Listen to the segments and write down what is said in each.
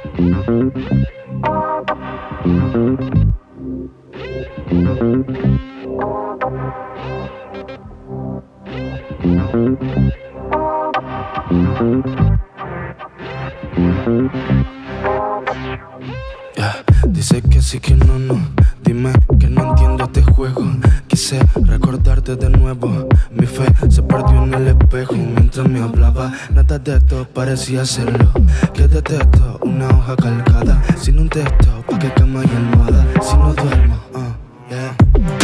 Dice que sí, que no, no. Dime que no entiendo este juego. Quise recordarte de nuevo. Mi fe se perdió en el espejo. Mientras me hablaba, nada de esto parecía serlo. Que detesto una hoja calcada sin un texto, pa' que cama y almohada. Si no duermo, yeah.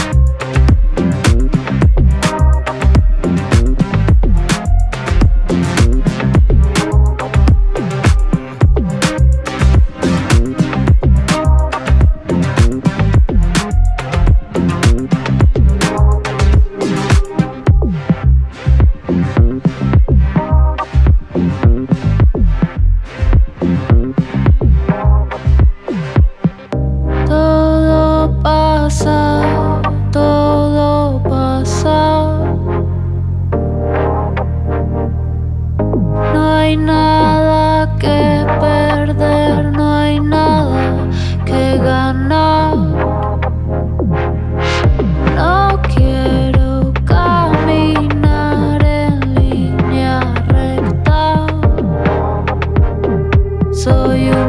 Todo pasa, todo pasa. No hay nada que perder, no hay nada que ganar. No quiero caminar en línea recta. Soy un